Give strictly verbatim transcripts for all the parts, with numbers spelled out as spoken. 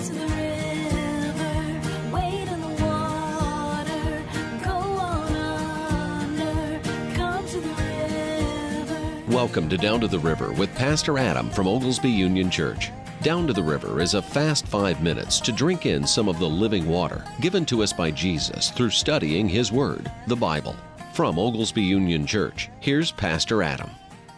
to the river, wade in the water, go on under, come to the river. Welcome to Down to the River with Pastor Adam from Oglesby Union Church. Down to the River is a fast five minutes to drink in some of the living water given to us by Jesus through studying His Word, the Bible. From Oglesby Union Church, here's Pastor Adam.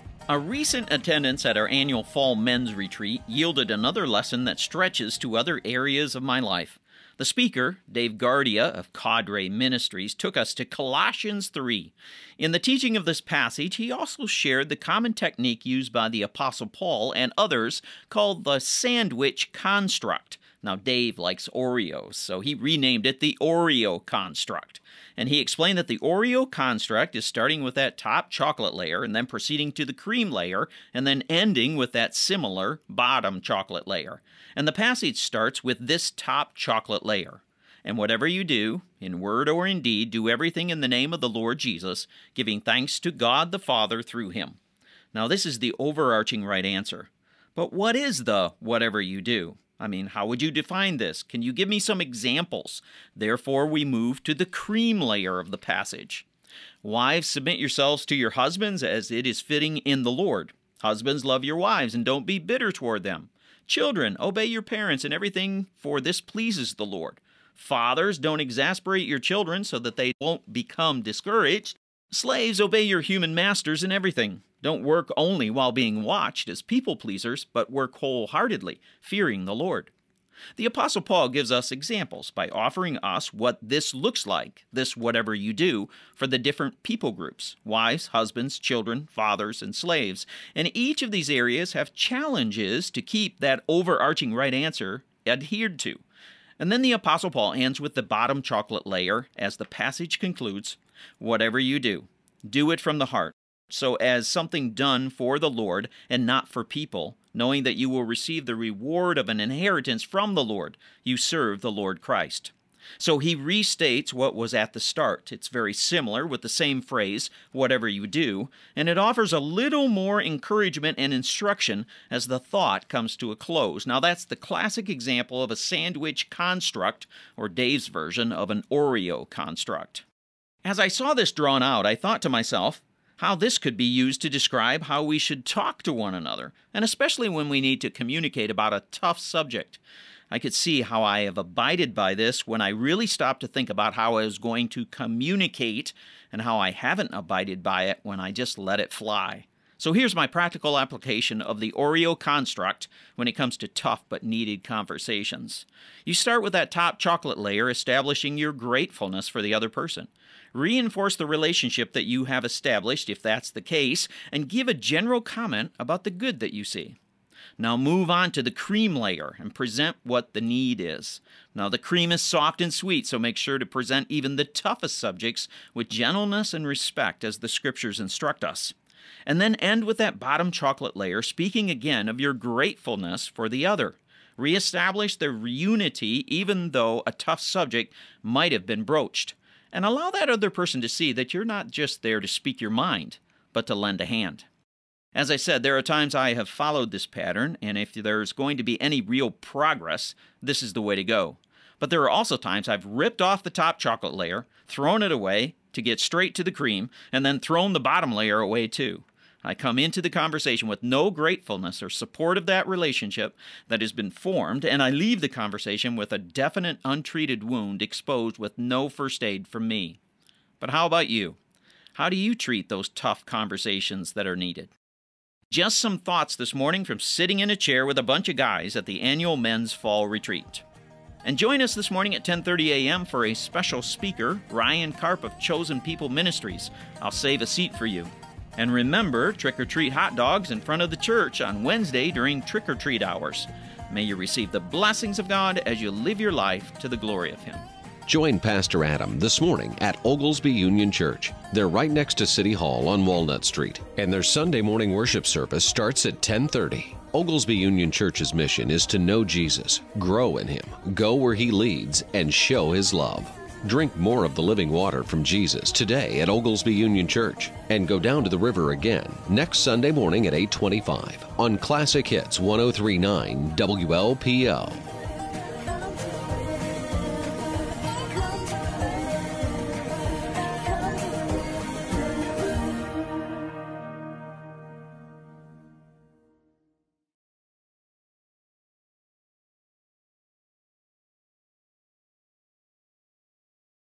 A recent attendance at our annual fall men's retreat yielded another lesson that stretches to other areas of my life. The speaker, Dave Gardia of Cadre Ministries, took us to Colossians three. In the teaching of this passage, he also shared the common technique used by the Apostle Paul and others called the sandwich construct. Now, Dave likes Oreos, so he renamed it the Oreo construct. And he explained that the Oreo construct is starting with that top chocolate layer and then proceeding to the cream layer and then ending with that similar bottom chocolate layer. And the passage starts with this top chocolate layer. And whatever you do, in word or in deed, do everything in the name of the Lord Jesus, giving thanks to God the Father through Him. Now, this is the overarching right answer. But what is the whatever you do? I mean, how would you define this? Can you give me some examples? Therefore, we move to the cream layer of the passage. Wives, submit yourselves to your husbands as it is fitting in the Lord. Husbands, love your wives and don't be bitter toward them. Children, obey your parents in everything, for this pleases the Lord. Fathers, don't exasperate your children so that they won't become discouraged. Slaves, obey your human masters in everything. Don't work only while being watched as people pleasers, but work wholeheartedly, fearing the Lord. The Apostle Paul gives us examples by offering us what this looks like, this whatever you do, for the different people groups, wives, husbands, children, fathers, and slaves. And each of these areas have challenges to keep that overarching right answer adhered to. And then the Apostle Paul ends with the bottom chocolate layer as the passage concludes, whatever you do, do it from the heart, so as something done for the Lord and not for people, knowing that you will receive the reward of an inheritance from the Lord. You serve the Lord Christ. So he restates what was at the start. It's very similar with the same phrase, whatever you do, and it offers a little more encouragement and instruction as the thought comes to a close. Now that's the classic example of a sandwich construct, or Dave's version of an Oreo construct. As I saw this drawn out, I thought to myself, how this could be used to describe how we should talk to one another, and especially when we need to communicate about a tough subject. I could see how I have abided by this when I really stopped to think about how I was going to communicate and how I haven't abided by it when I just let it fly. So here's my practical application of the Oreo construct when it comes to tough but needed conversations. You start with that top chocolate layer, establishing your gratefulness for the other person. Reinforce the relationship that you have established, if that's the case, and give a general comment about the good that you see. Now move on to the cream layer and present what the need is. Now the cream is soft and sweet, so make sure to present even the toughest subjects with gentleness and respect as the Scriptures instruct us. And then end with that bottom chocolate layer, speaking again of your gratefulness for the other. Reestablish the unity even though a tough subject might have been broached. And allow that other person to see that you're not just there to speak your mind, but to lend a hand. As I said, there are times I have followed this pattern, and if there's going to be any real progress, this is the way to go. But there are also times I've ripped off the top chocolate layer, thrown it away to get straight to the cream, and then thrown the bottom layer away too. I come into the conversation with no gratefulness or support of that relationship that has been formed, and I leave the conversation with a definite untreated wound exposed with no first aid from me. But how about you? How do you treat those tough conversations that are needed? Just some thoughts this morning from sitting in a chair with a bunch of guys at the annual men's fall retreat. And join us this morning at ten thirty a m for a special speaker, Ryan Karp of Chosen People Ministries. I'll save a seat for you. And remember, trick-or-treat hot dogs in front of the church on Wednesday during trick-or-treat hours. May you receive the blessings of God as you live your life to the glory of Him. Join Pastor Adam this morning at Oglesby Union Church. They're right next to City Hall on Walnut Street, and their Sunday morning worship service starts at ten thirty. Oglesby Union Church's mission is to know Jesus, grow in Him, go where He leads, and show His love. Drink more of the living water from Jesus today at Oglesby Union Church, and go down to the river again next Sunday morning at eight twenty-five on Classic Hits one oh three point nine W L P L.